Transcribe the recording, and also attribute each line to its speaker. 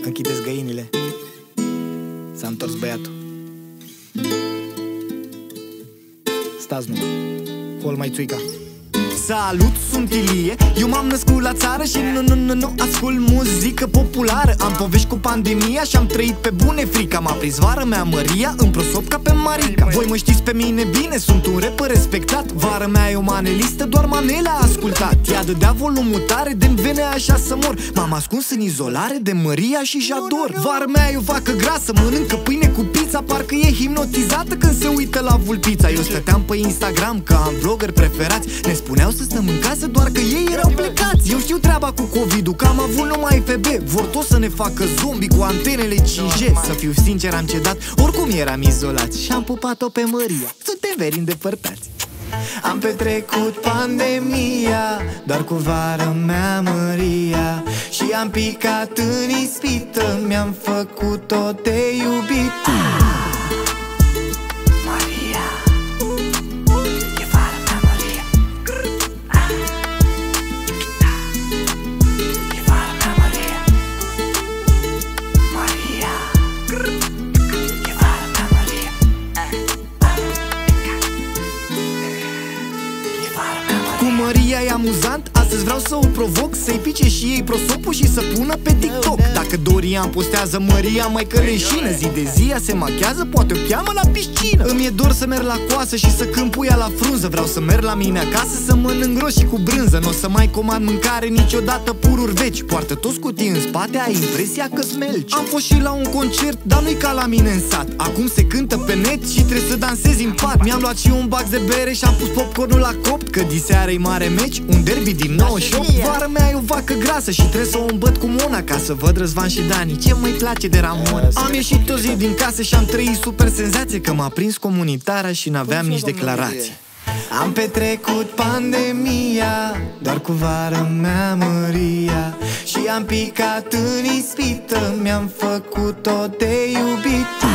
Speaker 1: Închideți găinile. S-a întors băiatul. Stați numai. Hol mai țuica. Salut, sunt Ilie. Eu m-am născut la țară și nu ascult muzică populară. Am povești cu pandemia și am trăit pe bune frica. M-a prins vara mea Maria în prosop ca pe Marica. Voi mă știți pe mine bine, sunt un rapper respectat. Vara mea e o manelistă, doar manele a ascultat. Ea dădea volumul tare, de-mi venea așa să mor. M-am ascuns în izolare de Maria și Jador. Vara mea e o vacă grasă, mănâncă pâine cu pizza. Parcă e hipnotizată când se uită la vulpița. Eu stăteam pe Instagram că am vloggeri preferați. Ne spuneau să stăm în casă, doar că ei erau plecați. Eu știu treaba cu COVID-ul, că am avut numai FB. Vor tot să ne facă zombi cu antenele 5G. Să fiu sincer, am cedat, oricum eram izolați. Și am pupat-o pe Maria, suntem veri îndepărtați. Am petrecut pandemia doar cu vara mea Maria. Și am picat în ispită, mi-am făcut-o de iubit. Cu Maria e amuzant, astăzi vreau să o provoc, să-i pice și ei prosopul și să pună pe TikTok. Dacă Dorian postează Maria mai că leșină, zi de zi ea se machează, poate o cheamă la piscină. Îmi e dor să merg la coasă și să cânt puia la frunză. Vreau să merg la mine acasă să mănânc roșii cu brânză. N-o să mai comand mâncare niciodată pururi veci. Poartă toți cutii în spate, ai impresia că smelci. Am fost și la un concert, dar nu-i ca la mine în sat. Acum se cântă pe net și trebuie să dansezi în pat. Mi-am luat și un bac de bere și am pus popcornul la copt, că diseară-i mare meci, un derby din 98. Vara mea e o vacă grasă și trebuie să o îmbăt cu Mona, ca să văd Răzvan și Dani, ce mai place de Ramon. Am ieșit o zi din casă și am trăit super senzație, că m-a prins comunitara și n-aveam nici declarație. Am petrecut pandemia doar cu vara mea Maria. Și am picat în ispită, mi-am făcut-o de iubit.